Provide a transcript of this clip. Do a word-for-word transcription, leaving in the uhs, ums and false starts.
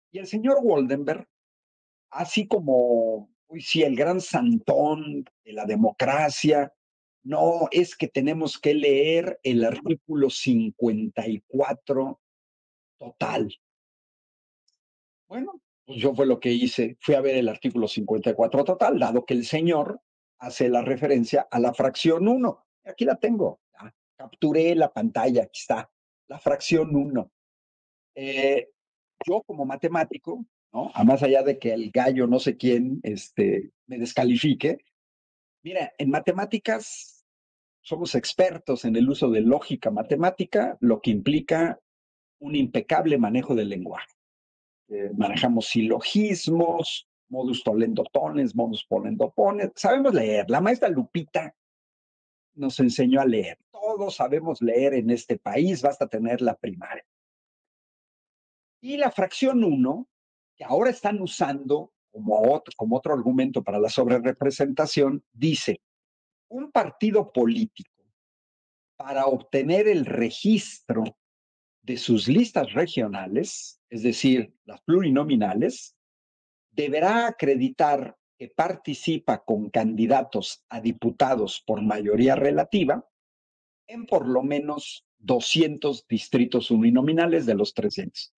Y el señor Woldenberg, así como, uy, sí, el gran santón de la democracia, no, es que tenemos que leer el artículo cincuenta y cuatro total. Bueno, pues yo fue lo que hice, fui a ver el artículo cincuenta y cuatro total, dado que el señor hace la referencia a la fracción uno. Aquí la tengo, ya, capturé la pantalla, aquí está, la fracción uno. Eh, yo como matemático, ¿no? A más allá de que el gallo no sé quién este, me descalifique, mira, en matemáticas somos expertos en el uso de lógica matemática, lo que implica un impecable manejo del lenguaje. Eh, manejamos silogismos, modus tolendotones, modus polendopones, sabemos leer. La maestra Lupita nos enseñó a leer. Todos sabemos leer en este país, basta tener la primaria. Y la fracción uno, que ahora están usando como otro, como otro argumento para la sobrerepresentación, dice, un partido político para obtener el registro de sus listas regionales, es decir, las plurinominales, deberá acreditar que participa con candidatos a diputados por mayoría relativa en por lo menos doscientos distritos uninominales de los trescientos.